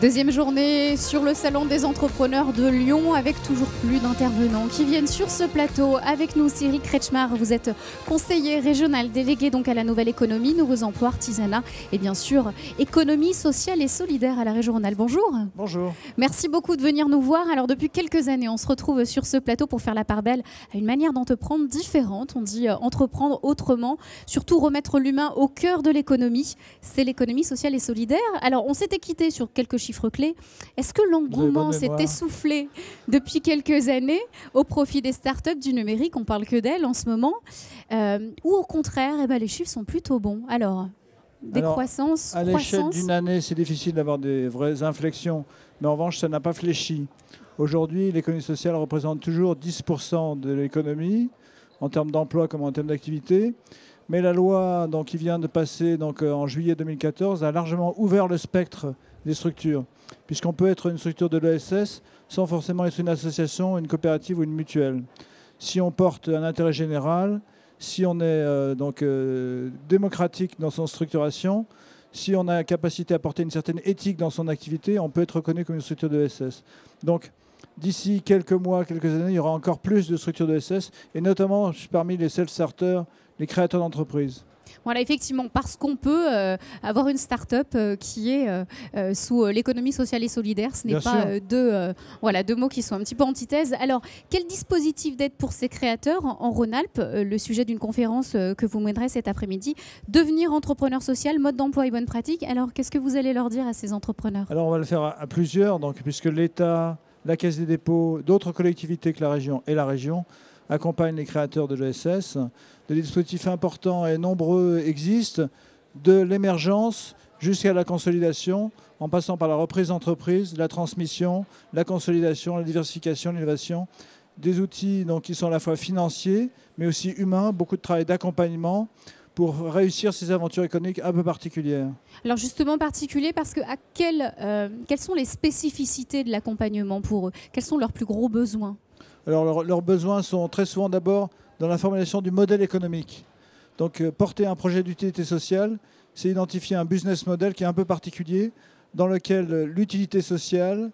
Deuxième journée sur le salon des entrepreneurs de Lyon avec toujours plus d'intervenants qui viennent sur ce plateau. Avec nous, Cyril Kretschmar, vous êtes conseiller régional délégué donc à la nouvelle économie, nouveaux emplois, artisanat et bien sûr économie sociale et solidaire à la régionale. Bonjour. Bonjour. Merci beaucoup de venir nous voir. Alors depuis quelques années, on se retrouve sur ce plateau pour faire la part belle à une manière d'entreprendre différente. On dit entreprendre autrement, surtout remettre l'humain au cœur de l'économie. C'est l'économie sociale et solidaire. Alors on s'était quitté sur quelques chiffres clés. Est-ce que l'engouement s'est essoufflé depuis quelques années au profit des startups du numérique? On parle que d'elles en ce moment. Ou au contraire, les chiffres sont plutôt bons. Alors, décroissance, à l'échelle d'une année, c'est difficile d'avoir des vraies inflexions. Mais en revanche, ça n'a pas fléchi. Aujourd'hui, l'économie sociale représente toujours 10% de l'économie, en termes d'emploi comme en termes d'activité. Mais la loi qui vient de passer en juillet 2014 a largement ouvert le spectre des structures, puisqu'on peut être une structure de l'ESS sans forcément être une association, une coopérative ou une mutuelle. Si on porte un intérêt général, si on est démocratique dans son structuration, si on a la capacité à porter une certaine éthique dans son activité, on peut être reconnu comme une structure de l'ESS. Donc, d'ici quelques mois, quelques années, il y aura encore plus de structures de l'ESS, et notamment parmi les self-starters, les créateurs d'entreprises. Voilà, effectivement, parce qu'on peut avoir une start-up qui est sous l'économie sociale et solidaire. Ce n'est pas deux mots qui sont un petit peu antithèses. Alors, quel dispositif d'aide pour ces créateurs en Rhône-Alpes? Le sujet d'une conférence que vous mènerez cet après-midi. Devenir entrepreneur social, mode d'emploi et bonnes pratiques. Alors, qu'est-ce que vous allez leur dire à ces entrepreneurs? Alors, on va le faire à plusieurs, puisque l'État, la Caisse des dépôts, d'autres collectivités que la région accompagnent les créateurs de l'ESS. Des dispositifs importants et nombreux existent, de l'émergence jusqu'à la consolidation, en passant par la reprise d'entreprise, la transmission, la consolidation, la diversification, l'innovation. Des outils qui sont à la fois financiers, mais aussi humains, beaucoup de travail d'accompagnement pour réussir ces aventures économiques un peu particulières. Alors justement particulier parce que quelles sont les spécificités de l'accompagnement pour eux? Quels sont leurs plus gros besoins? Alors leurs besoins sont très souvent d'abord dans la formulation du modèle économique. Donc porter un projet d'utilité sociale, c'est identifier un business model qui est un peu particulier, dans lequel l'utilité sociale,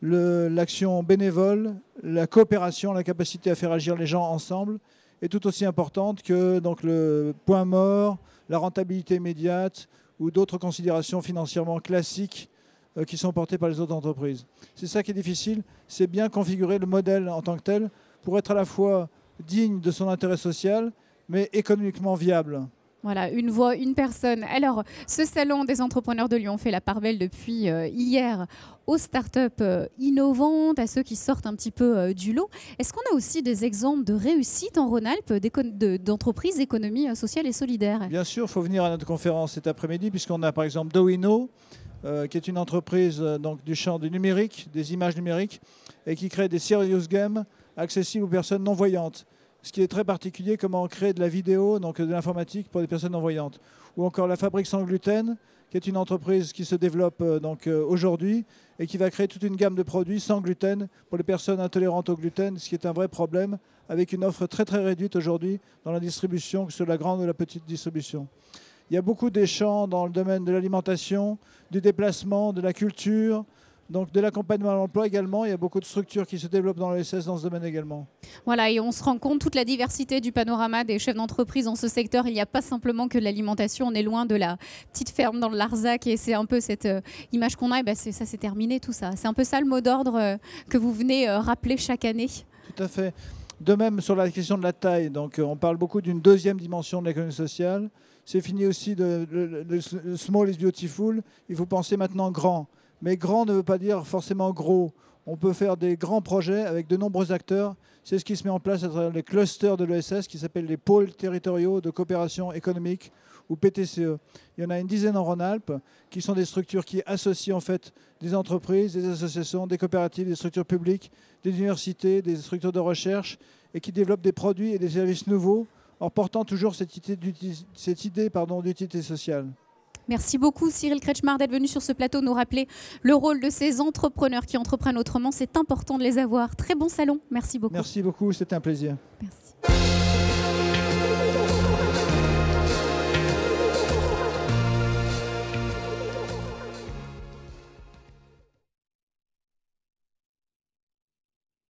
l'action bénévole, la coopération, la capacité à faire agir les gens ensemble est tout aussi importante que le point mort, la rentabilité immédiate ou d'autres considérations financièrement classiques qui sont portées par les autres entreprises. C'est ça qui est difficile, c'est bien configurer le modèle en tant que tel pour être à la fois digne de son intérêt social, mais économiquement viable. Voilà, une voix, une personne. Alors, ce salon des entrepreneurs de Lyon fait la part belle depuis hier aux startups innovantes, à ceux qui sortent un petit peu du lot. Est-ce qu'on a aussi des exemples de réussite en Rhône-Alpes d'entreprises d'économie sociale et solidaire? Bien sûr, il faut venir à notre conférence cet après-midi, puisqu'on a par exemple Dowino, qui est une entreprise du champ du numérique, des images numériques, et qui crée des serious games accessibles aux personnes non-voyantes. Ce qui est très particulier, comment créer de la vidéo, de l'informatique pour des personnes non-voyantes. Ou encore la Fabrique sans gluten, qui est une entreprise qui se développe aujourd'hui et qui va créer toute une gamme de produits sans gluten pour les personnes intolérantes au gluten, ce qui est un vrai problème, avec une offre très très réduite aujourd'hui dans la distribution, que ce soit la grande ou la petite distribution. Il y a beaucoup d'échanges dans le domaine de l'alimentation, du déplacement, de la culture, de l'accompagnement à l'emploi également. Il y a beaucoup de structures qui se développent dans l'ESS dans ce domaine également. Voilà, et on se rend compte toute la diversité du panorama des chefs d'entreprise dans ce secteur. Il n'y a pas simplement que de l'alimentation. On est loin de la petite ferme dans le Larzac et c'est un peu cette image qu'on a. Ça, c'est terminé tout ça. C'est un peu ça le mot d'ordre que vous venez rappeler chaque année. Tout à fait. De même sur la question de la taille. On parle beaucoup d'une deuxième dimension de l'économie sociale. C'est fini aussi le small is beautiful. Il faut penser maintenant grand. Mais grand ne veut pas dire forcément gros. On peut faire des grands projets avec de nombreux acteurs. C'est ce qui se met en place à travers les clusters de l'ESS qui s'appellent les pôles territoriaux de coopération économique ou PTCE. Il y en a une dizaine en Rhône-Alpes qui sont des structures qui associent en fait des entreprises, des associations, des coopératives, des structures publiques, des universités, des structures de recherche et qui développent des produits et des services nouveaux en portant toujours cette idée d'utilité sociale. Merci beaucoup Cyril Kretschmar d'être venu sur ce plateau nous rappeler le rôle de ces entrepreneurs qui entreprennent autrement. C'est important de les avoir. Très bon salon. Merci beaucoup. Merci beaucoup, c'était un plaisir. Merci.